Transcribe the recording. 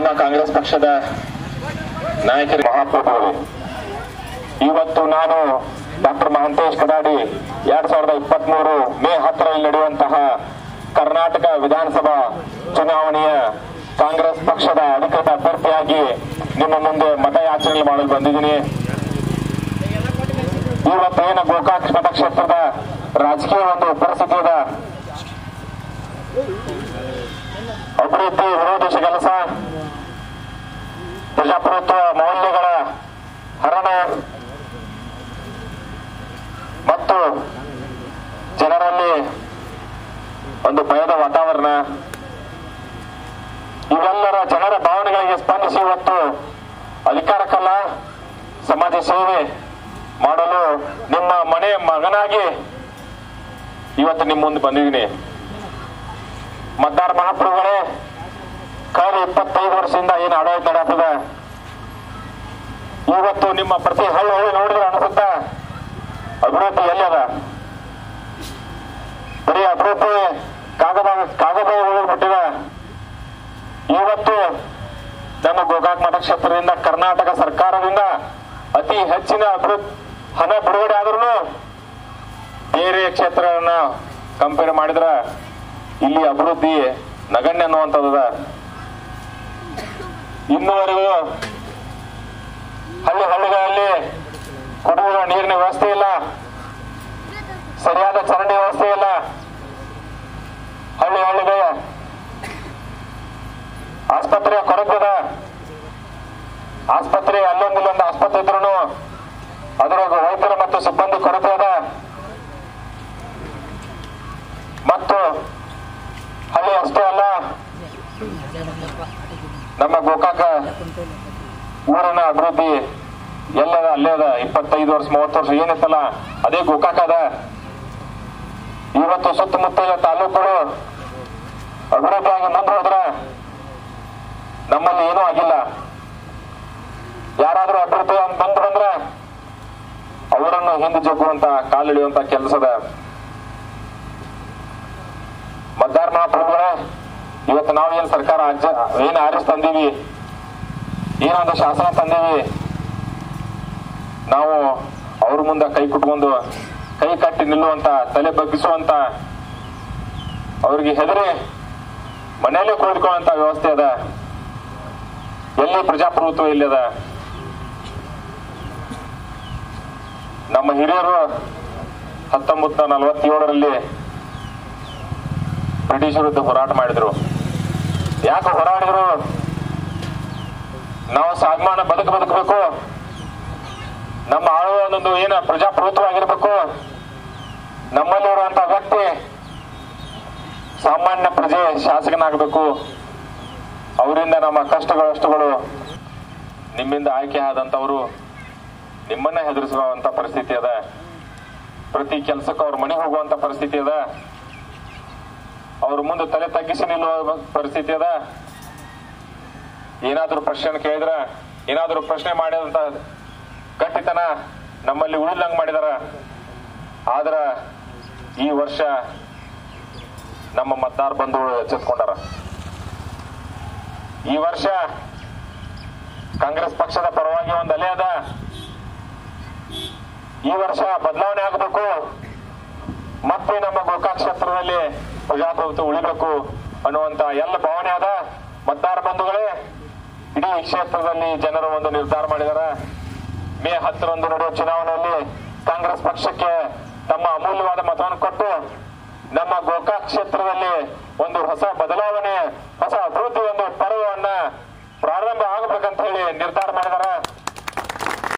ಕಾಂಗ್ರೆಸ್ ಪಕ್ಷದ ನಾಯಕರು ಮಹಾಪ್ರಭುಗಳು, ಇವತ್ತು ನಾನು ಡಾಕ್ಟರ್ ಮಹಾಂತೇಶ್ ಕಡಾಡಿ 2023 ಮೇ 10ರಲ್ಲಿ ನಡೆಯುವಂತಹ ಕರ್ನಾಟಕ ವಿಧಾನಸಭಾ ಚುನಾವಣೆಯ ಕಾಂಗ್ರೆಸ್ ಪಕ್ಷದ ಅಧಿಕೃತ ಅಭ್ಯರ್ಥಿಯಾಗಿ ನಿಮ್ಮ ಮುಂದೆ ಮತಯಾಚನೆ ಮಾಡಲು ಬಂದಿದ್ದೀನಿ. ಇವತ್ತೇನು ಗೋಕಾಕ್ ಮತಕ್ಷೇತ್ರದ ರಾಜಕೀಯ ಒಂದು ಪರಿಸ್ಥಿತಿ ಇದೆ. ಅಭಿವೃದ್ಧಿ ವಿರೋಧಿ ಕೆಲಸ, ಪ್ರಜಾಪ್ರಭುತ್ವ ಮೌಲ್ಯಗಳ ಹರಣ ಮತ್ತು ಜನರಲ್ಲಿ ಒಂದು ಭಯದ ವಾತಾವರಣ, ಇವೆಲ್ಲರ ಜನರ ಭಾವನೆಗಳಿಗೆ ಸ್ಪಂದಿಸಿ ಇವತ್ತು ಅಧಿಕಾರಕ್ಕಲ್ಲ ಸಮಾಜ ಸೇವೆ ಮಾಡಲು ನಿಮ್ಮ ಮನೆ ಮಗನಾಗಿ ಇವತ್ತು ನಿಮ್ಮ ಮುಂದೆ ಬಂದಿದ್ದೀನಿ. ಮತದಾರ ಮಹಾಪ್ರಭುಗಳೇ, ಕಳೆದ 25 ವರ್ಷದಿಂದ ಏನು ಆಡಳಿತ ನಡೆಯುತ್ತದೆ, ಇವತ್ತು ನಿಮ್ಮ ಪ್ರತಿ ಹಳ್ಳಿ ನೋಡಿದ್ರೆ ಅನಿಸುತ್ತ ಅಭಿವೃದ್ಧಿ ಎಲ್ಲಿ ಅದ? ಬರೀ ಅಭಿವೃದ್ಧಿ ಕಾಗದ ಬಿಟ್ಟಿದೆ. ಇವತ್ತು ನಮ್ಮ ಗೋಕಾಕ್ ಮತಕ್ಷೇತ್ರದಿಂದ ಕರ್ನಾಟಕ ಸರ್ಕಾರದಿಂದ ಅತಿ ಹೆಚ್ಚಿನ ಹಣ ಬಿಡುಗಡೆ ಆದ್ರೂ ಬೇರೆ ಕ್ಷೇತ್ರಗಳನ್ನ ಕಂಪೇರ್ ಮಾಡಿದ್ರ ಇಲ್ಲಿ ಅಭಿವೃದ್ಧಿ ನಗಣ್ಯ ಅನ್ನುವಂಥದ್ದು. ಇನ್ನುವರೆಗೂ ಹಳ್ಳಿಗಳಲ್ಲಿ ಕುಡಿಯುವ ನೀರಿನ ವ್ಯವಸ್ಥೆ ಇಲ್ಲ, ಸರಿಯಾದ ಚರಂಡಿ ವ್ಯವಸ್ಥೆ ಇಲ್ಲ. ಹಳ್ಳಿಗೆ ಆಸ್ಪತ್ರೆಯ ಕೊರತೆ ಇದೆ. ಆಸ್ಪತ್ರೆ ಅಲ್ಲೊಂದಿಲ್ಲೊಂದು ಆಸ್ಪತ್ರೆ ಇದ್ರೂ ಅದರೊಳಗೆ ವೈದ್ಯರು ಮತ್ತು ಸಿಬ್ಬಂದಿ ಕೊರತೆ ಇದೆ. ಮತ್ತು ಹಳ್ಳಿ ಅಷ್ಟೇ ಅಲ್ಲ, ನಮ್ಮ ಗೋಕಾಕ ಊರಿನ ಅಭಿವೃದ್ಧಿ ಎಲ್ಲದ ಅಲ್ಲೇ ಅದ. 25 ವರ್ಷ 30 ವರ್ಷ ಏನಿತ್ತಲ್ಲ ಅದೇ ಗೋಕಾಕ ಅದ. ಇವತ್ತು ಸುತ್ತಮುತ್ತಲ ತಾಲೂಕುಗಳು ಅಭಿವೃದ್ಧಿಯಾಗಿ ಮುಂದೆ ಹೋದ್ರ ನಮ್ಮಲ್ಲಿ ಏನೂ ಆಗಿಲ್ಲ. ಯಾರಾದ್ರೂ ಅಭಿವೃದ್ಧಿ ಅಂತ ಬಂದ್ರೆ ಅವರನ್ನು ಹಿಂದೆ ಜಗ್ಗುವಂತ ಕಾಲಿಡಿಯುವಂತ ಕೆಲಸದ. ಮತದಾರ ಮಹಾಪ್ರಭುಗಳೇ, ಇವತ್ತು ನಾವೇನು ಸರ್ಕಾರ ಏನು ಆರಿಸಿ ತಂದೀವಿ, ಏನೊಂದು ಶಾಸನ ತಂದೀವಿ, ನಾವು ಅವ್ರ ಮುಂದೆ ಕೈ ಕುಟ್ಕೊಂಡು ಕೈ ಕಟ್ಟಿ ನಿಲ್ಲುವಂತ, ತಲೆ ಬಗ್ಗಿಸುವಂತ, ಅವ್ರಿಗೆ ಹೆದರಿ ಮನೆಯಲ್ಲೇ ಕೂಡಿಕೊಳ್ಳುವಂತ ವ್ಯವಸ್ಥೆ ಅದ. ಎಲ್ಲಿ ಪ್ರಜಾಪ್ರಭುತ್ವ ಇಲ್ಲದ? ನಮ್ಮ ಹಿರಿಯರು 1947ರಲ್ಲಿ ಬ್ರಿಟಿಷ್ ವಿರುದ್ಧ ಹೋರಾಟ ಮಾಡಿದ್ರು. ಯಾಕೆ ಹೋರಾಡಿದ್ರು? ನಾವು ಸ್ವಾಭಿಮಾನ ಬದುಕಬೇಕು, ನಮ್ಮ ಆಳುವ ಒಂದೊಂದು ಏನು ಪ್ರಜಾಪ್ರಭುತ್ವ ಆಗಿರ್ಬೇಕು, ನಮ್ಮಲ್ಲಿರುವಂತಹ ವ್ಯಕ್ತಿ ಸಾಮಾನ್ಯ ಪ್ರಜೆ ಶಾಸಕನಾಗಬೇಕು, ಅವರಿಂದ ನಮ್ಮ ಕಷ್ಟಗಳಷ್ಟುಗಳು ನಿಮ್ಮಿಂದ ಆಯ್ಕೆ ಆದಂತವರು ನಿಮ್ಮನ್ನ ಹೆದರಿಸುವಂತ ಪರಿಸ್ಥಿತಿ ಅದ. ಪ್ರತಿ ಕೆಲಸಕ್ಕೂ ಅವ್ರ ಮನೆಗೆ ಹೋಗುವಂತ ಪರಿಸ್ಥಿತಿ ಅದ. ಅವ್ರ ಮುಂದೆ ತಲೆ ತಗ್ಗಿಸಿ ನಿಲ್ಲುವ ಪರಿಸ್ಥಿತಿ ಅದ. ಏನಾದ್ರೂ ಪ್ರಶ್ನೆ ಕೇಳಿದ್ರ, ಏನಾದ್ರೂ ಪ್ರಶ್ನೆ ಮಾಡಿದಂತ ಗಟ್ಟಿತನ ನಮ್ಮಲ್ಲಿ ಉಳಿದಂಗ್ ಮಾಡಿದಾರ. ಆದ್ರ ಈ ವರ್ಷ ನಮ್ಮ ಮತದಾರ ಬಂಧುಗಳು ಎಚ್ಚೆತ್ಕೊಂಡಾರ. ಈ ವರ್ಷ ಕಾಂಗ್ರೆಸ್ ಪಕ್ಷದ ಪರವಾಗಿ ಒಂದು ಅಲೆ ಅದ. ಈ ವರ್ಷ ಬದಲಾವಣೆ ಆಗಬೇಕು, ಮತ್ತೆ ನಮ್ಮ ಗೋಕಾಕ್ ಕ್ಷೇತ್ರದಲ್ಲಿ ಪ್ರಜಾಪ್ರಭುತ್ವ ಉಳಿಬೇಕು ಅನ್ನುವಂತ ಎಲ್ಲ ಭಾವನೆ ಅದ. ಮತದಾರ ಬಂಧುಗಳೇ, ಇಡೀ ಕ್ಷೇತ್ರದಲ್ಲಿ ಜನರು ಒಂದು ನಿರ್ಧಾರ ಮಾಡಿದಾರ. ಮೇ 10ರಂದು ನಡೆಯುವ ಚುನಾವಣೆಯಲ್ಲಿ ಕಾಂಗ್ರೆಸ್ ಪಕ್ಷಕ್ಕೆ ತಮ್ಮ ಅಮೂಲ್ಯವಾದ ಮತವನ್ನು ಕೊಟ್ಟು ನಮ್ಮ ಗೋಕಾಕ್ ಕ್ಷೇತ್ರದಲ್ಲಿ ಒಂದು ಹೊಸ ಬದಲಾವಣೆ, ಹೊಸ ಅಭಿವೃದ್ಧಿ